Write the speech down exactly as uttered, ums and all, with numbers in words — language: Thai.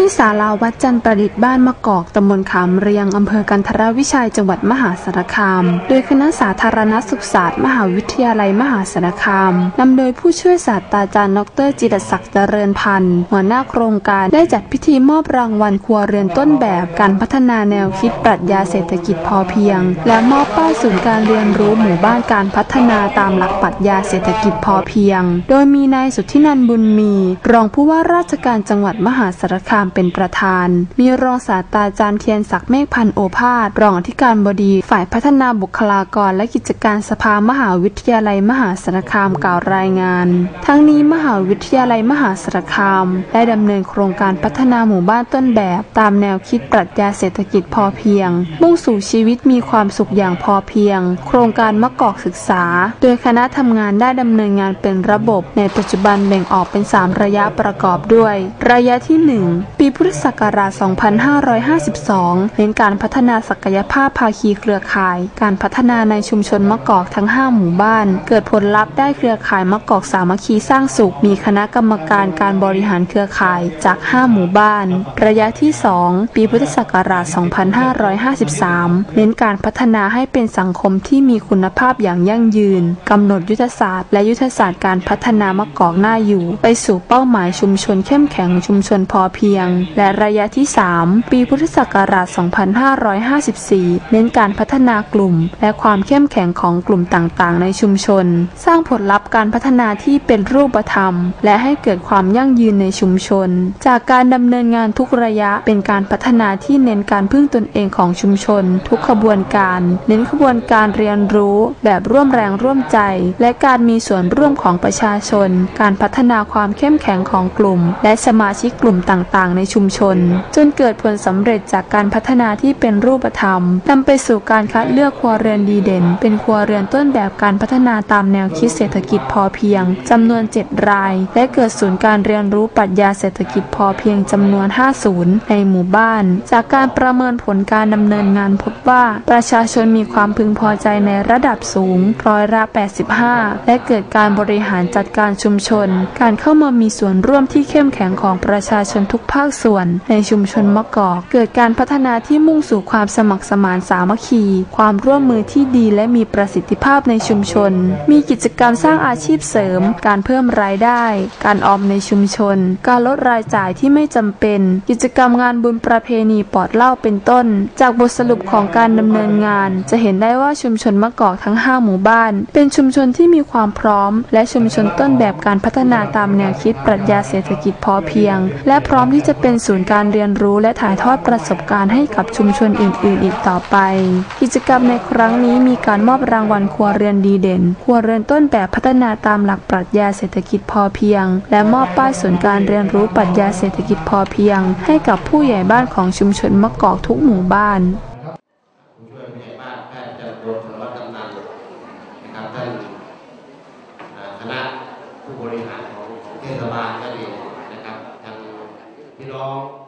ที่ศาลาวัดจันทร์ประดิษฐ์บ้านมะกอกตำบลขามเรียงอำเภอกันทรวิชัยจังหวัดมหาสารคามโดยคณะสาธารณสุขศาสตร์มหาวิทยาลัยมหาสารคามนำโดยผู้ช่วยศาสตราจารย์ดรจิตรศักดิ์เจริญพันธ์หัวหน้าโครงการได้จัดพิธีมอบรางวัลครัวเรือนต้นแบบการพัฒนาแนวคิดปรัชญาเศรษฐกิจพอเพียงและมอบป้ายศูนย์การเรียนรู้หมู่บ้านการพัฒนาตามหลักปรัชญาเศรษฐกิจพอเพียงโดยมีนายสุทธินันท์บุญมีรองผู้ว่าราชการจังหวัดมหาสารคามเป็นประธานมีรองศาสตราจารย์เทียนศักดิ์เมฆพันธ์โอภาสรองอธิการบดีฝ่ายพัฒนาบุคลากรและกิจการสภามหาวิทยาลัยมหาสารคามกล่าวรายงานทั้งนี้มหาวิทยาลัยมหาสารคามได้ดำเนินโครงการพัฒนาหมู่บ้านต้นแบบตามแนวคิดปรัชญาเศรษฐกิจพอเพียงมุ่งสู่ชีวิตมีความสุขอย่างพอเพียงโครงการมะกอกศึกษาโดยคณะทำงานได้ดำเนินงานเป็นระบบในปัจจุบันแบ่งออกเป็นสามระยะประกอบด้วยระยะที่หนึ่งปีพุทธศักราชสองพันห้าร้อยห้าสิบสองเน้นการพัฒนาศักยภาพภาคีเครือข่ายการพัฒนาในชุมชนมะกอกทั้งห้าหมู่บ้านเกิดผลลัพธ์ได้เครือข่ายมะกอกสามัคคีสร้างสุขมีคณะกรรมการการบริหารเครือข่ายจากห้าหมู่บ้านระยะที่สองปีพุทธศักราชสองพันห้าร้อยห้าสิบสามเน้นการพัฒนาให้เป็นสังคมที่มีคุณภาพอย่างยั่งยืนกำหนดยุทธศาสตร์และยุทธศาสตร์การพัฒนามะกอกน่าอยู่ไปสู่เป้าหมายชุมชนเข้มแข็งชุมชนพอเพียงและระยะที่สามปีพุทธศักราชสองพันห้าร้อยห้าสิบสี่เน้นการพัฒนากลุ่มและความเข้มแข็งของกลุ่มต่างๆในชุมชนสร้างผลลัพธ์การพัฒนาที่เป็นรูปธรรมและให้เกิดความยั่งยืนในชุมชนจากการดำเนินงานทุกระยะเป็นการพัฒนาที่เน้นการพึ่งตนเองของชุมชนทุกขบวนการเน้นขบวนการเรียนรู้แบบร่วมแรงร่วมใจและการมีส่วนร่วมของประชาชนการพัฒนาความเข้มแข็งของกลุ่มและสมาชิกกลุ่มต่างๆในชุมชนจนเกิดผลสำเร็จจากการพัฒนาที่เป็นรูปธรรมนำไปสู่การคัดเลือกครัวเรือนดีเด่นเป็นครัวเรือนต้นแบบการพัฒนาตามแนวคิดเศรษฐกิจพอเพียงจำนวนเจ็ดรายและเกิดศูนย์การเรียนรู้ปรัชญาเศรษฐกิจพอเพียงจำนวนห้าศูนย์ในหมู่บ้านจากการประเมินผลการดำเนินงานพบว่าประชาชนมีความพึงพอใจในระดับสูงร้อยละแปดสิบห้าและเกิดการบริหารจัดการชุมชนการเข้ามามีส่วนร่วมที่เข้มแข็งของประชาชนทุกภาคส่วนในชุมชนมะกอกเกิดการพัฒนาที่มุ่งสู่ความสมัครสมานสามัคคีความร่วมมือที่ดีและมีประสิทธิภาพในชุมชนมีกิจกรรมสร้างอาชีพเสริมการเพิ่มรายได้การออมในชุมชนการลดรายจ่ายที่ไม่จำเป็นกิจกรรมงานบุญประเพณีปอดเหล้าเป็นต้นจากบทสรุปของการดำเนินงานจะเห็นได้ว่าชุมชนมะกอกทั้งห้าหมู่บ้านเป็นชุมชนที่มีความพร้อมและชุมชนต้นแบบการพัฒนาตามแนวคิดปรัชญาเศรษฐกิจพอเพียงและพร้อมที่จะเป็นศูนย์การเรียนรู้และถ่ายทอดประสบการณ์ให้กับชุมชนอื่นๆอีกต่อไปกิจกรรมในครั้งนี้มีการมอบรางวัลครัวเรือนดีเด่นครัวเรือนต้นแบบพัฒนาตามหลักปรัชญาเศรษฐกิจพอเพียงและมอบป้ายศูนย์การเรียนรู้ปรัชญาเศรษฐกิจพอเพียงให้กับผู้ใหญ่บ้านของชุมชนมะกอกทุกหมู่บ้านผู้ช่วยผู้ใหญ่บ้านแพทย์จันทร์โรจน์สารวัตรกำนันนะครับท่านคณะผู้บริหารของของเทศบาลก็ดีนะครับทางพี่น้อง